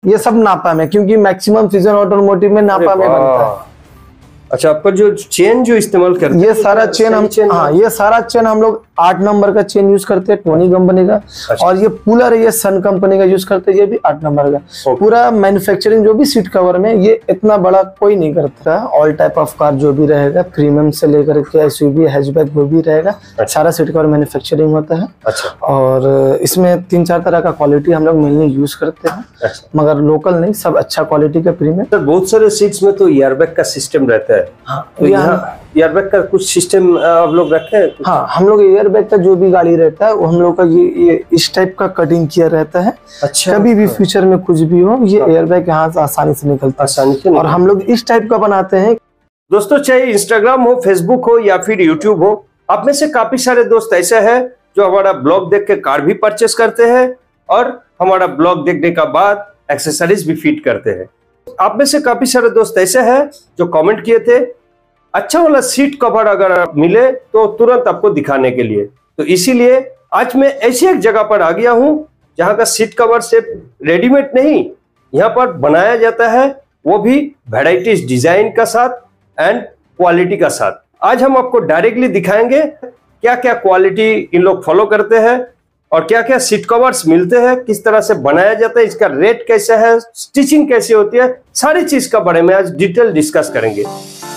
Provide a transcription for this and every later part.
ये सब नापा में, क्योंकि मैक्सिमम फ्यूजन ऑटोमोटिव में नापा में बनता है। अच्छा, आपका जो चेन जो इस्तेमाल करते हैं ये सारा चेन हम ये सारा चेन हम लोग 8 नंबर का चेन यूज करते हैं, टोनी कंपनी का। अच्छा। और ये पुलर है, ये सन कंपनी का यूज करते हैं, ये भी 8 नंबर का। पूरा मैन्युफैक्चरिंग जो भी सीट कवर में, ये इतना बड़ा कोई नहीं करता। ऑल टाइप ऑफ कार जो भी रहेगा, प्रीमियम से लेकर के एसयूवी, हैचबैक वो भी रहेगा। अच्छा। सारा सीट कवर मैन्युफैक्चरिंग होता है। अच्छा। और इसमें 3-4 तरह का क्वालिटी हम लोग मेनली यूज करते हैं। अच्छा। मगर लोकल नहीं, सब अच्छा क्वालिटी का प्रीमियम। सर, बहुत सारे सीट्स में तो एयरबैग का सिस्टम रहता है। हाँ, तो यहाँ एयरबैग का कुछ सिस्टम आप लोग रखे हैं? हाँ, हम लोग एयरबैग का जो भी गाड़ी रहता है वो हम लोग का ये इस टाइप का कटिंग किया रहता है। अच्छा। कभी भी फ्यूचर में कुछ भी हो, ये एयरबैग यहाँ से आसानी से निकलता है। आसानी से और हम लोग इस टाइप का बनाते हैं। दोस्तों, चाहे इंस्टाग्राम हो, फेसबुक हो या फिर यूट्यूब हो, आप में से काफी सारे दोस्त ऐसे हैं जो हमारा ब्लॉग देख के कार भी परचेस करते हैं और हमारा ब्लॉग देखने का बाद एक्सेसरीज भी फिट करते हैं। आप में से काफी सारे दोस्त ऐसे हैं जो कमेंट किए थे अच्छा वाला सीट कवर अगर मिले तो तुरंत आपको दिखाने के लिए। तो इसीलिए आज मैं ऐसी एक जगह पर आ गया हूं जहां का सीट कवर सिर्फ रेडीमेड नहीं, यहां पर बनाया जाता है, वो भी वैराइटीज डिजाइन का साथ एंड क्वालिटी का साथ। आज हम आपको डायरेक्टली दिखाएंगे क्या क्या क्वालिटी इन लोग फॉलो करते हैं और क्या क्या सीट कवर्स मिलते हैं, किस तरह से बनाया जाता है, इसका रेट कैसा है, स्टिचिंग कैसी होती है, सारी चीज का बारे में आज डिटेल डिस्कस करेंगे।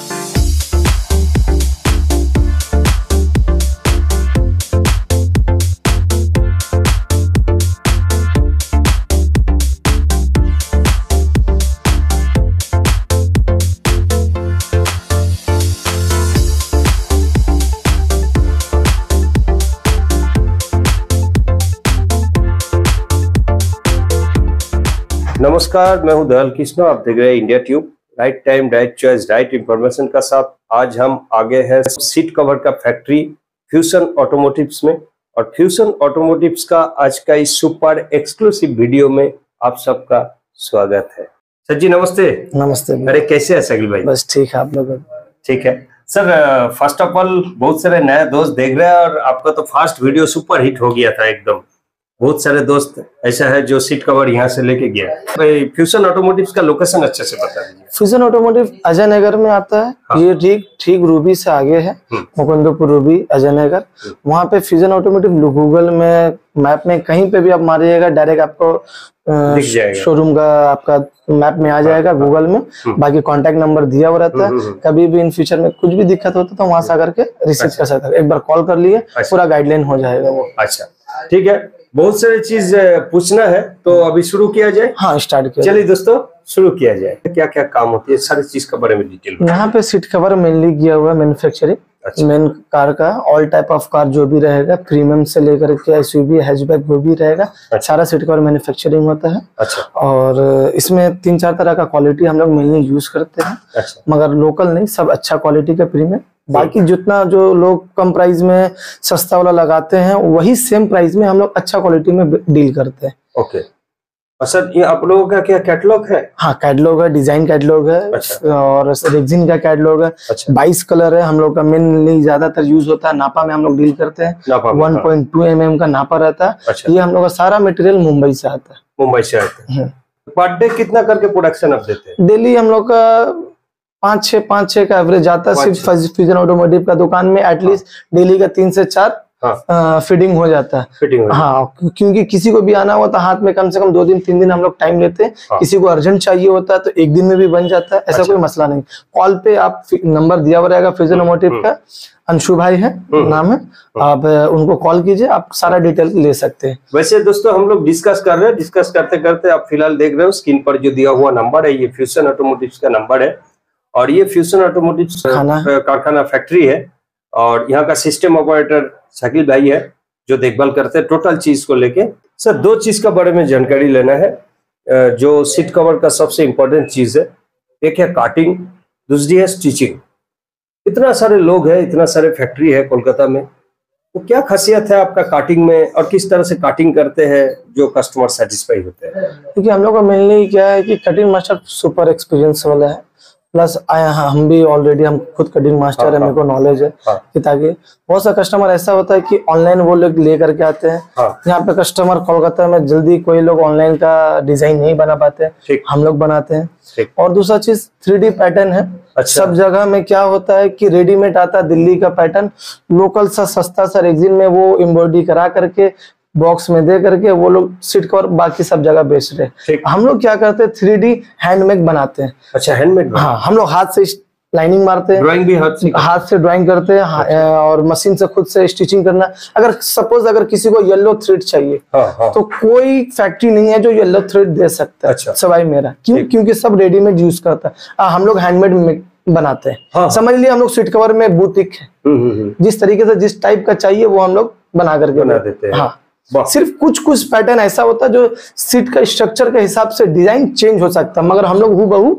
नमस्कार, मैं हूं दयाल कृष्णा, आप देख रहे हैं India tube. Right time, right choice, right information का साथ आज हम आगे हैं सीट कवर का फैक्ट्री फ्यूजन ऑटोमोटिव्स में। और फ्यूजन ऑटोमोटिव्स का आज का इस सुपर एक्सक्लूसिव वीडियो में आप सबका स्वागत है। सर जी नमस्ते। नमस्ते। अरे कैसे है शकील भाई? बस ठीक है, आप लोग? ठीक है सर। फर्स्ट ऑफ ऑल बहुत सारे नए दोस्त देख रहे हैं और आपका तो फर्स्ट वीडियो सुपर हिट हो गया था एकदम। बहुत सारे दोस्त ऐसा है जो सीट कवर यहाँ से लेके गया। भाई फ्यूजन ऑटोमोटिव्स का लोकेशन अच्छे से बता दीजिए। फ्यूजन ऑटोमोटिव अजय नगर में आता है। हाँ। ये ठीक रूबी से आगे है, मुकुंदपुर रूबी अजय नगर। वहाँ पे फ्यूजन ऑटोमोटिव गूगल में मैप में कहीं पे भी आप मारिएगा, डायरेक्ट आपको दिख जाएगा, शोरूम का आपका मैप में आ जाएगा गूगल में। बाकी कांटेक्ट नंबर दिया हुआ रहता है। कभी भी इन फ्यूचर में कुछ भी दिक्कत होता है तो वहां से आकर के रिसीव कर सकते हैं। एक बार कॉल कर लिए, पूरा गाइडलाइन हो जाएगा वो। अच्छा ठीक है, बहुत सारी चीज पूछना है तो अभी शुरू किया जाए। हाँ, स्टार्ट किया। चलिए दोस्तों शुरू किया जाए। क्या क्या काम होती है सारी चीज के बारे में डिटेल में। यहाँ पे सीट कवर मेनली किया हुआ है मैन्युफैक्चरिंग। अच्छा। मेन कार का ऑल टाइप ऑफ कार जो भी रहेगा, प्रीमियम से लेकर के एसयूवी, हैचबैक वो भी रहेगा। अच्छा। सारा सीट कवर मैन्युफैक्चरिंग होता है। अच्छा। और इसमें 3-4 तरह का क्वालिटी हम लोग मेनली यूज करते हैं। अच्छा। मगर लोकल नहीं, सब अच्छा क्वालिटी का प्रीमियम। बाकी जितना जो लोग कम प्राइस में सस्ता वाला लगाते हैं, वही सेम प्राइस में हम लोग अच्छा क्वालिटी में डील करते हैं। ओके। सर ये आप लोगों का क्या कैटलॉग है? हाँ, कैटलॉग है, डिजाइन कैटलॉग है। अच्छा। और रेक्सिन का कैटलॉग है। अच्छा। 22 कलर है हम लोग का, मेनली ज्यादातर यूज होता है। नापा में हम लोग डील करते हैं। 1.2 mm का नापा रहता है। अच्छा। ये हम लोग का सारा मटेरियल मुंबई से आता है। मुंबई से आता है। पर डे कितना करके प्रोडक्शन आप देते हैं? डेली हम लोग का 5-6 का एवरेज आता है। सिर्फ फ्यूजन ऑटोमोटिव का दुकान में एटलीस्ट डेली का 3 से 4 फिटिंग हो जाता है। हाँ, क्योंकि किसी को भी आना हो तो हाथ में कम से कम 2 दिन 3 दिन हम लोग टाइम लेते हैं। हाँ। किसी को अर्जेंट चाहिए होता है तो 1 दिन में भी बन जाता है। ऐसा कोई मसला नहीं। कॉल पे आप नंबर दिया हुआ रहेगा फ्यूजन ऑटोमोटिव का, अंशु भाई है नाम है, आप उनको कॉल कीजिए, आप सारा डिटेल ले सकते हैं। वैसे दोस्तों हम लोग डिस्कस कर रहे हैं, डिस्कस करते करते आप फिलहाल देख रहे हो स्क्रीन पर जो दिया हुआ नंबर है, ये फ्यूजन ऑटोमोटिव का नंबर है। और ये फ्यूजन ऑटोमोटिव कारखाना फैक्ट्री है और यहाँ का सिस्टम ऑपरेटर शकील भाई है जो देखभाल करते हैं टोटल चीज को लेके। सर 2 चीज का बारे में जानकारी लेना है जो सीट कवर का सबसे इम्पोर्टेंट चीज है। एक है काटिंग, दूसरी है स्टिचिंग। इतना सारे लोग हैं, इतना सारे फैक्ट्री है कोलकाता में, तो क्या खासियत है आपका काटिंग में और किस तरह से काटिंग करते हैं जो कस्टमर सेटिस्फाई होते हैं? देखिए हम लोग का मेनली क्या है कि कटिंग मास्टर सुपर एक्सपीरियंस वाला है। प्लस हम भी ऑलरेडी हम खुद कटिंग मास्टर है, मेरे को नॉलेज है कि ताकि बहुत सा कस्टमर ऐसा होता है कि ऑनलाइन वो लोग ले करके आते हैं। यहाँ पे कस्टमर कोलकाता में जल्दी कोई लोग ऑनलाइन का डिजाइन नहीं बना पाते, हम लोग बनाते हैं। और दूसरा चीज 3D पैटर्न है। सब जगह में क्या होता है कि रेडीमेड आता है दिल्ली का पैटर्न, लोकल सा सस्ता सा रेक्सिन में वो एम्ब्रॉयडरी करा करके बॉक्स में दे करके वो लोग सीट कवर बाकी सब जगह बेच रहे हैं। हम लोग क्या करते हैं 3D हैंडमेड बनाते हैं। अच्छा, हैंडमेड? हाँ, हम लोग हाथ से लाइनिंग मारते हैं, ड्राइंग भी हाथ से ड्राइंग करते हैं। और मशीन से खुद से स्टिचिंग करना। अगर सपोज अगर किसी को येलो थ्रेड चाहिए तो कोई फैक्ट्री नहीं है जो येलो थ्रेड दे सकता है सवाई मेरा, क्योंकि सब रेडीमेड यूज करता है। हम लोग हैंडमेड बनाते हैं। समझ लिया, हम लोग सीट कवर में बुटीक है, जिस तरीके से जिस टाइप का चाहिए वो हम लोग बना करके बना देते हैं। हाँ, सिर्फ कुछ कुछ पैटर्न ऐसा होता है जो सीट का स्ट्रक्चर के हिसाब से डिजाइन चेंज हो सकता है, मगर हम लोग हूबहू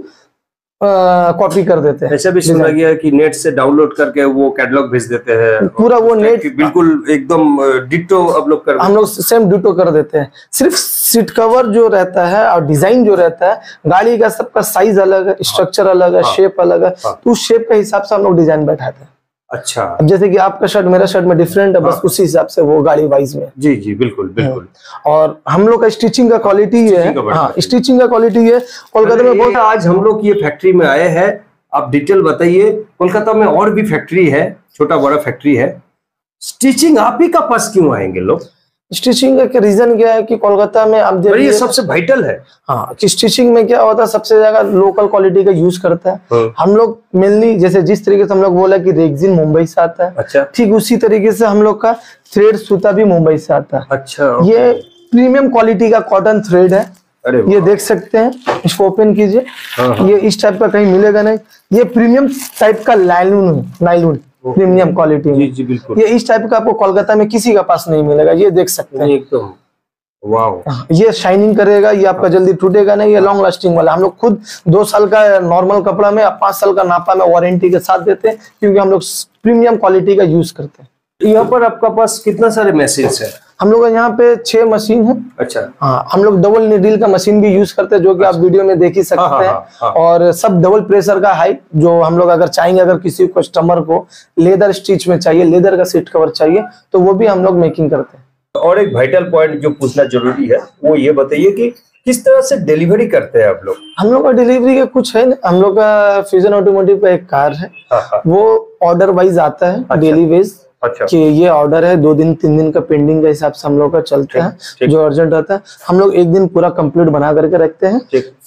कॉपी कर देते हैं। ऐसा भी सुना गया कि नेट से डाउनलोड करके वो कैटलॉग भेज देते हैं पूरा, वो नेट बिल्कुल एकदम डिटो अपलोड कर, हम लोग सेम डिटो कर देते हैं। सिर्फ सीट कवर जो रहता है और डिजाइन जो रहता है, गाड़ी का सबका साइज अलग है, स्ट्रक्चर अलग है, शेप अलग है, तो उस शेप के हिसाब से हम लोग डिजाइन बैठाते हैं। अच्छा, अब जैसे कि आपका शर्ट मेरा शर्ट में डिफरेंट है, बस उसी हिसाब से वो गाड़ी वाइज में। जी जी, बिल्कुल बिल्कुल। और हम लोग का स्टिचिंग का क्वालिटी ये है। हाँ, स्टिचिंग का क्वालिटी ये कोलकाता में बहुत। आज हम लोग ये फैक्ट्री में आए हैं, आप डिटेल बताइए। कोलकाता में और भी फैक्ट्री है, छोटा बड़ा फैक्ट्री है, स्टिचिंग आप ही का पास क्यों आएंगे लोग? स्टिचिंग का रीजन क्या है कि कोलकाता में आप ये सबसे वाइटल है। हाँ, कि स्टिचिंग में क्या होता है, सबसे ज्यादा लोकल क्वालिटी का यूज करता है। हम लोग मेनली जैसे जिस तरीके से हम लोग बोला कि रेक्सिन मुंबई से आता है, अच्छा, ठीक उसी तरीके से हम लोग का थ्रेड सूता भी मुंबई से आता है। अच्छा, ये प्रीमियम क्वालिटी का कॉटन थ्रेड है। ये देख सकते हैं, इसको ओपन कीजिए, ये इस टाइप का कहीं मिलेगा नहीं। ये प्रीमियम टाइप का नायलॉन प्रीमियम क्वालिटी में। जी बिल्कुल। ये इस टाइप का आपको कोलकाता में किसी का पास नहीं मिलेगा। ये देख सकते हैं, एकदम वाह। ये शाइनिंग करेगा, ये आपका जल्दी टूटेगा नहीं, ये लॉन्ग लास्टिंग वाला। हम लोग खुद 2 साल का नॉर्मल कपड़ा में 5 साल का नापा में वारंटी के साथ देते हैं, क्योंकि हम लोग प्रीमियम क्वालिटी का यूज करते हैं। यहाँ पर आपका पास कितना सारे मशीन है? हम लोग यहाँ पे 6 मशीन है। अच्छा, हाँ, हम लोग डबल नीडल का मशीन भी यूज करते हैं, जो कि आप वीडियो में देख ही सकते हैं। और सब डबल प्रेशर का हाई, जो हम लोग अगर चाहेंगे, अगर किसी कस्टमर को लेदर स्टिच में चाहिए, लेदर का सीट कवर चाहिए, तो वो भी हम लोग मेकिंग करते हैं। और एक वाइटल पॉइंट जो पूछना जरूरी है, वो ये बताइए कि किस तरह से डिलीवरी करते हैं आप लोग? हम लोग का डिलीवरी का कुछ है, हम लोग का फ्यूजन ऑटोमोटिव का एक कार है, वो ऑर्डर वाइज आता है, डेली वेज। अच्छा, कि ये ऑर्डर है 2 दिन 3 दिन का पेंडिंग के हिसाब से हम लोग का चलता है। जो अर्जेंट रहता है हम लोग 1 दिन पूरा कंप्लीट बना करके रखते हैं।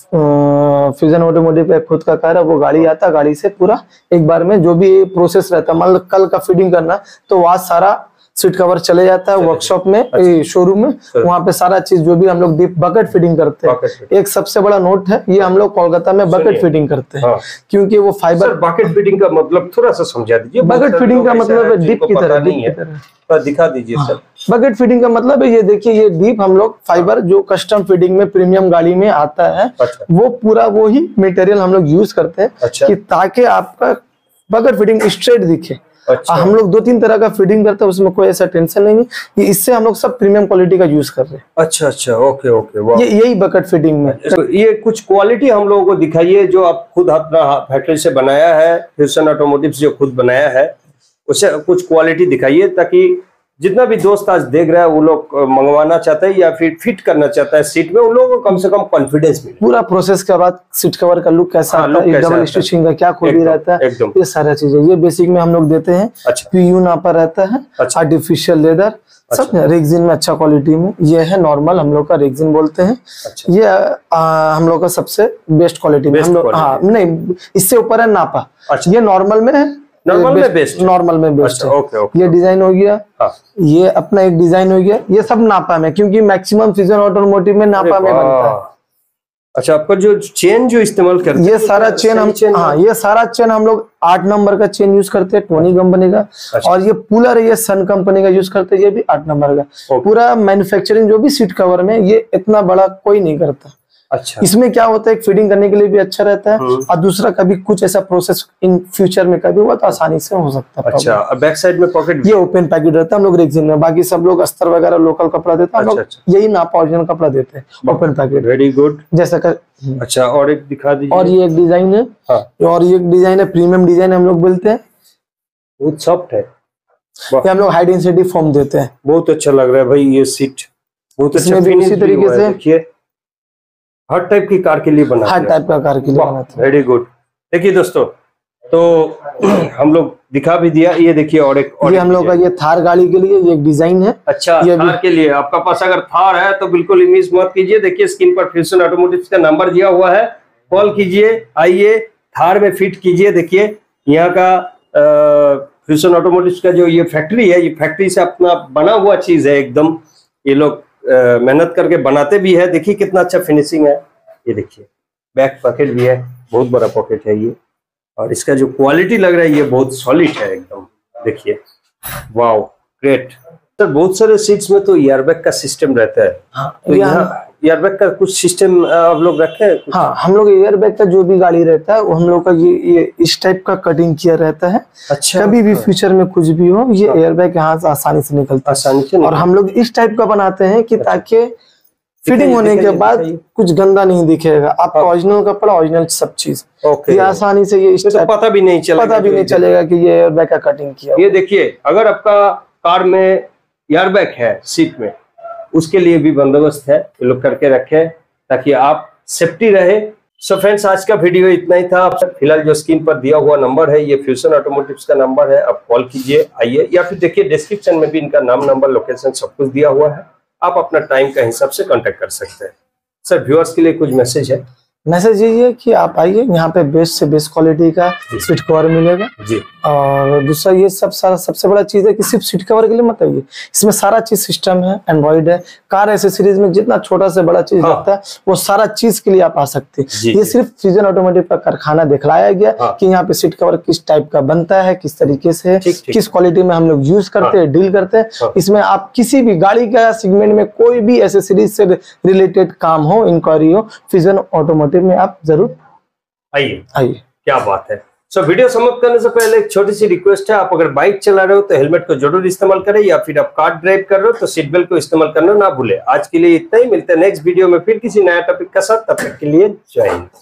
फ्यूजन ऑटोमोटिव का खुद का कार है, वो गाड़ी आता है, गाड़ी से पूरा एक बार में जो भी प्रोसेस रहता है, मान लो कल का फीडिंग करना, तो आज सारा सीट कवर चले जाता है वर्कशॉप में, शोरूम में। वहाँ पे सारा चीज जो भी हम लोग बकेट फीडिंग करते हैं। एक सबसे बड़ा नोट है, ये हम लोग कोलकाता में बकेट फीडिंग करते हैं, क्योंकि वो फाइबर। बकेट फीडिंग का मतलब थोड़ा सा समझा दीजिए। बकेट फीडिंग का मतलब डीप की तरह नहीं है, दिखा दीजिए सर। बकेट फीडिंग का मतलब है, ये देखिए, ये डीप हम लोग फाइबर जो कस्टम फीडिंग में प्रीमियम गाड़ी में आता है, वो पूरा वो ही मटेरियल हम लोग यूज करते हैं, कि ताकि आपका बकेट फीडिंग स्ट्रेट दिखे। अच्छा, हम लोग 2-3 तरह का फीडिंग करते हैं, उसमें कोई ऐसा टेंशन नहीं है। इससे हम लोग सब प्रीमियम क्वालिटी का यूज कर रहे हैं। अच्छा अच्छा, ओके ओके, यही बकेट फीडिंग में। तो ये कुछ क्वालिटी हम लोगों को दिखाइए, जो आप खुद अपना फैक्ट्री से बनाया है, फ्यूजन ऑटोमोटिव से जो खुद बनाया है, उसे कुछ क्वालिटी दिखाइए, ताकि जितना भी दोस्त आज देख रहा है, वो लोग मंगवाना चाहते हैं या फिर फिट करना चाहता है सीट में, उन लोगों को कम से कम कॉन्फिडेंस मिले। पूरा प्रोसेस के बाद सीट कवर का लुक कैसा आता है, डबल स्टिचिंग का क्या खूबी रहता है, ये सारा चीजें ये बेसिक में हम लोग देते हैं। अच्छा, PU नापा रहता है, आर्टिफिशियल लेदर, सब रेक्सिन में अच्छा क्वालिटी में। ये है नॉर्मल, हम लोग का रेक्सिन बोलते हैं। ये हम लोग का सबसे बेस्ट क्वालिटी में हम लोग। हाँ, नहीं, इससे ऊपर है नापा। ये नॉर्मल में है, नॉर्मल में बेस्ट है। ओके, ये डिजाइन हो गया। हाँ, ये अपना एक डिजाइन हो गया। ये सब नापा में, क्योंकि मैक्सिमम फ्यूजन ऑटोमोटिव में नापा में बनता है। अच्छा, आपका जो चेन जो इस्तेमाल करते हैं, ये सारा चेन हम, हाँ, ये सारा चेन हम लोग 8 नंबर का चेन यूज करते हैं, टोनी कंपनी का। और ये पुलर है, ये सन कंपनी का यूज करते हैं, ये भी 8 नंबर का। पूरा मैन्युफैक्चरिंग जो भी सीट कवर में, ये इतना बड़ा कोई नहीं करता। अच्छा। इसमें क्या होता है, फीडिंग करने के लिए भी अच्छा रहता है, और दूसरा कभी कुछ ऐसा प्रोसेस इन फ्यूचर में कभी हुआ तो आसानी से हो सकता है। अच्छा, बैक साइड में पॉकेट, ये ओपन पैकेट रहता है हम लोग रेक्सिन में, बाकी सब लोग अस्तर वगैरह लोकल कपड़ा देते हैं, हम लोग यही नापा ओरिजिनल कपड़ा देते हैं, ओपन पैकेट। वेरी गुड, जैसा कर। अच्छा, और एक दिखा दीजिए। और ये एक डिजाइन है, और ये एक डिजाइन है, प्रीमियम डिजाइन हम लोग बोलते हैं, बहुत सॉफ्ट है। ये हम लोग हाई डेंसिटी फोम देते हैं। बहुत अच्छा लग रहा है भाई ये सीट, बहुत अच्छा। इसी तरीके से देखिए हर टाइप की कार के लिए बनाते हैं, हर टाइप का कार के लिए बनाते हैं। Very good. देखिए दोस्तों, तो हम लोग दिखा भी दिया, ये देखिए और एक ये हम लोग का ये थार गाड़ी के लिए ये एक डिजाइन है। अच्छा, ये थार के लिए आपका पास अगर थार है तो बिल्कुल मिस मत कीजिए। देखिए स्क्रीन पर फ्यूजन ऑटोमोटिव्स का नंबर दिया हुआ है, कॉल कीजिए, आइए थार में फिट कीजिए। देखिए यहाँ का फ्यूजन ऑटोमोटिव्स का जो ये फैक्ट्री है, ये फैक्ट्री से अपना बना हुआ चीज है एकदम, ये लोग मेहनत करके बनाते भी है। देखिए कितना अच्छा फिनिशिंग है। ये देखिए बैक पॉकेट भी है, बहुत बड़ा पॉकेट है ये, और इसका जो क्वालिटी लग रहा है ये बहुत सॉलिड है एकदम। देखिए वाओ, ग्रेट। सर बहुत सारे सीट्स में तो एयरबैग का सिस्टम रहता है, तो यहाँ एयरबैग का कुछ सिस्टम आप लोग रखे हैं? हाँ, हम लोग एयरबैग का जो भी गाड़ी रहता है वो हम लोग का ये इस टाइप का कटिंग किया रहता है। अच्छा, कभी भी फ्यूचर में कुछ भी हो, ये एयरबैग यहाँ से आसानी से निकलता है, आसानी से। और हम लोग इस टाइप का बनाते हैं कि ताकि फिटिंग होने के बाद कुछ गंदा नहीं दिखेगा। आपका ओरिजिनल कपड़ा, ओरिजिनल सब चीज, ये आसानी से ये तो पता भी नहीं चलेगा कि ये एयरबैग का कटिंग किया। ये देखिए अगर आपका कार में एयरबैग है सीट में, उसके लिए भी बंदोबस्त है, ये लोग करके रखे ताकि आप सेफ्टी रहे। सो फ्रेंड्स, आज का वीडियो इतना ही था। फिलहाल जो स्क्रीन पर दिया हुआ नंबर है ये फ्यूजन ऑटोमोटिव्स का नंबर है, आप कॉल कीजिए, आइए, या फिर देखिए डिस्क्रिप्शन में भी इनका नाम, नंबर, लोकेशन सब कुछ दिया हुआ है, आप अपना टाइम का हिसाब से कांटेक्ट कर सकते हैं। सर व्यूअर्स के लिए कुछ मैसेज है? मैसेज यही है कि आप आइए, यहाँ पे बेस्ट से बेस्ट क्वालिटी का सीट कवर मिलेगा जी। और दूसरा ये सबसे बड़ा चीज है कि सिर्फ सीट कवर के लिए मत आइए, इसमें सारा चीज सिस्टम है, एंड्रॉइड है, कार एसेसरीज में जितना छोटा से बड़ा चीज लगता है वो सारा चीज के लिए आप आ सकते हैं। ये सिर्फ फ्यूजन ऑटोमोटिव का कारखाना दिखलाया गया कि यहाँ पे सीट कवर किस टाइप का बनता है, किस तरीके से, किस क्वालिटी में हम लोग यूज करते हैं, डील करते हैं। इसमें आप किसी भी गाड़ी का सेगमेंट में कोई भी एसेसरीज से रिलेटेड काम हो, इंक्वायरी हो, फ्यूजन ऑटोमोटिव में आप जरूर आइए। क्या बात है। सो वीडियो समाप्त करने से पहले एक छोटी सी रिक्वेस्ट है, आप अगर बाइक चला रहे हो तो हेलमेट को जरूर इस्तेमाल करें, या फिर आप कार ड्राइव कर रहे हो तो सीट बेल्ट को इस्तेमाल करना ना भूलें। आज के लिए इतना ही, मिलते हैं नेक्स्ट वीडियो में फिर किसी नया टॉपिक के साथ, तब तक के लिए जय हिंद।